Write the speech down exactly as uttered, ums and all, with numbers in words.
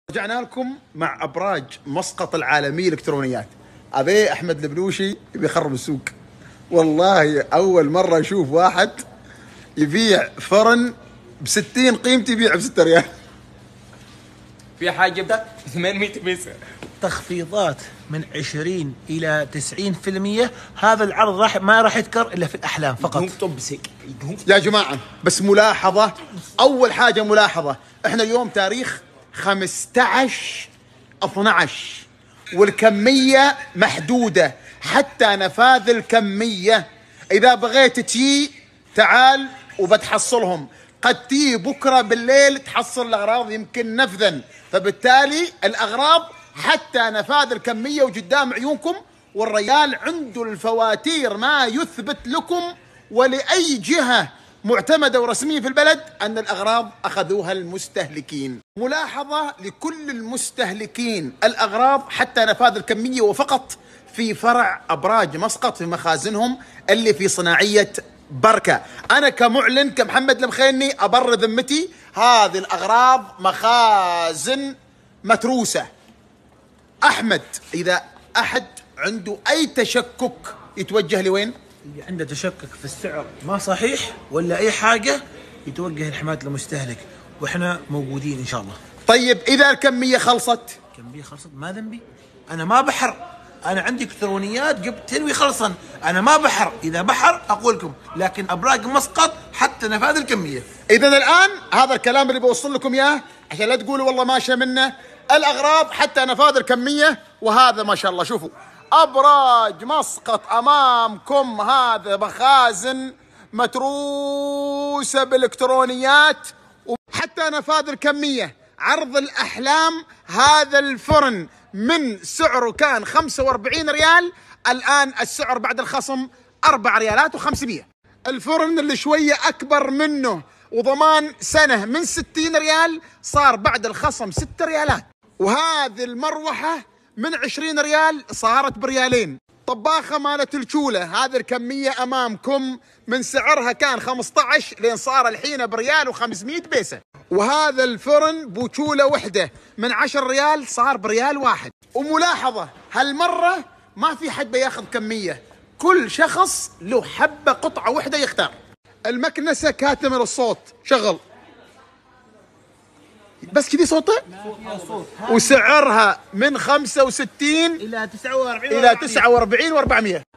رجعنا لكم مع ابراج مسقط العالميه الالكترونيات. ابي احمد البلوشي يبي يخرب السوق. والله اول مره اشوف واحد يبيع فرن بستين قيمته يبيع بستة ريال. في حاجه ب ثمانمية بيسة. تخفيضات من عشرين إلى تسعين في المية. هذا العرض راح ما راح يذكر إلا في الأحلام فقط. يا جماعة بس ملاحظة، أول حاجة ملاحظة، إحنا اليوم تاريخ خمسة عشر اثنا عشر والكمية محدودة، حتى نفاذ الكمية. إذا بغيت تجي تعال وبتحصلهم، قد تي بكرة بالليل تحصل الأغراض يمكن نفذا، فبالتالي الأغراض حتى نفاذ الكمية وقدام عيونكم. والرجال عنده الفواتير ما يثبت لكم ولأي جهة معتمدة ورسمية في البلد أن الأغراض أخذوها المستهلكين. ملاحظة لكل المستهلكين، الأغراض حتى نفاذ الكمية وفقط في فرع أبراج مسقط في مخازنهم اللي في صناعية بركة. أنا كمعلن كمحمد المخيني أبر ذمتي، هذه الأغراض مخازن متروسة. أحمد إذا أحد عنده أي تشكك يتوجه لوين؟ اللي عنده تشكك في السعر ما صحيح ولا أي حاجة يتوجه لحماية المستهلك، وإحنا موجودين إن شاء الله. طيب إذا الكمية خلصت؟ كمية خلصت ما ذنبي، أنا ما بحر، أنا عندي إلكترونيات جبت تنوي خلصا، أنا ما بحر. إذا بحر أقول لكم، لكن أبراج مسقط حتى نفاذ الكمية. إذا الآن هذا الكلام اللي بوصل لكم إياه عشان لا تقولوا والله ماشى منه، الأغراض حتى نفاذ الكمية. وهذا ما شاء الله شوفوا أبراج مسقط أمامكم، هذا مخازن متروسة بالإلكترونيات وحتى نفاذ الكمية. عرض الأحلام، هذا الفرن من سعره كان خمسة وأربعين ريال، الآن السعر بعد الخصم أربع ريالات وخمسمية. الفرن اللي شوية أكبر منه وضمان سنة من ستين ريال صار بعد الخصم ستة ريالات. وهذه المروحة من عشرين ريال صارت بريالين. طباخة مالت الشولة، هذه الكمية أمامكم من سعرها كان خمسة عشر لين صار الحين بريال وخمسمية بيسة. وهذا الفرن بوشولة وحدة من عشر ريال صار بريال واحد. وملاحظة هالمرة ما في حد بياخذ كمية، كل شخص له حبة قطعة وحدة يختار. المكنسة كاتمة للصوت، شغل بس كذي صوته، وسعرها من خمسة وستين إلى تسعة وأربعين إلى تسعة وأربعين وأربعمية.